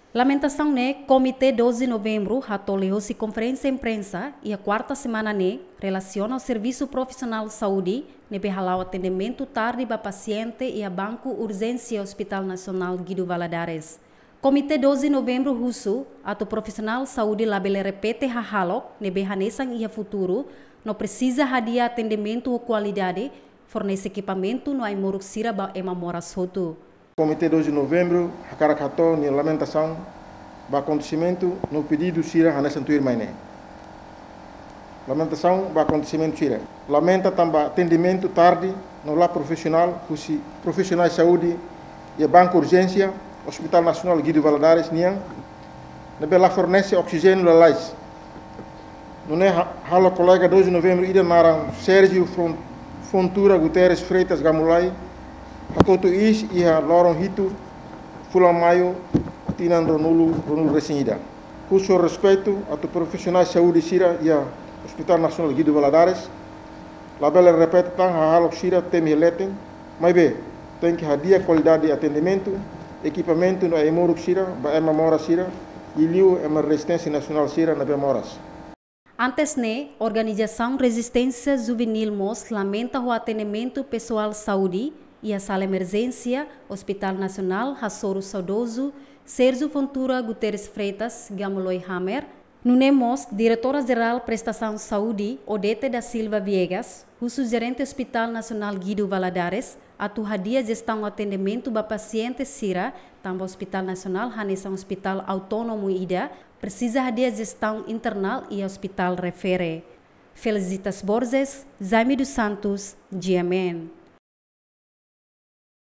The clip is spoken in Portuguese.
Lamentação né, Comitê 12 de Novembro ratoleu-se conferência de imprensa e a quarta semana né, relaciona o Serviço Profissional de Saúde, ne behalau atendimento tarde para paciente e a Banco Urgência Hospital Nacional Guido Valadares. Comitê 12 de Novembro russo, ato profissional de saúde labele repete hahalo, ne behanesan e a futuro, não precisa hadia atendimento ou qualidade, fornece equipamento no aimoruk sira ba emamora soto. Comitê 12 de Novembro, Hakarakato, ni lamentação, ba acontecimento no pedido sira hanesantuir mainé. Lamentação, ba acontecimento sira. Lamenta também atendimento tarde no lá profissional, profissionais de saúde e Banco Urgência, Hospital Nacional Guido Valadares, Niang, nebela fornece oxigênio lalais. Não é halo colega 12 de Novembro, ida narang Sérgio Fontura Guterres Freitas Gamulai, Hakoto Is e a Loron Hito, Fulamayo, Tinan Ronulu Resinida. Com seu respeito a profissionais de saúde Sira e a Hospital Nacional Guido Valadares, a bela repete tão a halo Sira tem eletem, mas bem, tem que hadia qualidade de atendimento, equipamento no Emoruk Sira, ba Emamora Sira, e liu uma resistência nacional Sira na Bemoras. Antes né, Organização Resistência Juvenil MOS lamenta o atendimento pessoal de saúde e a sala emergência Hospital Nacional Hassoro Saudoso Sérgio Fontura Guterres Freitas Gamuloi Hammer, no NEMOS, Diretora-Geral Prestação de Saúde Odete da Silva Viegas, o gerente Hospital Nacional Guido Valadares, atuadia gestão atendimento para paciente Sira, também Hospital Nacional Hanesan Hospital Autônomo Ida, precisa de gestão internal e Hospital Refere. Felicitas Borges, Jaime dos Santos, GMN.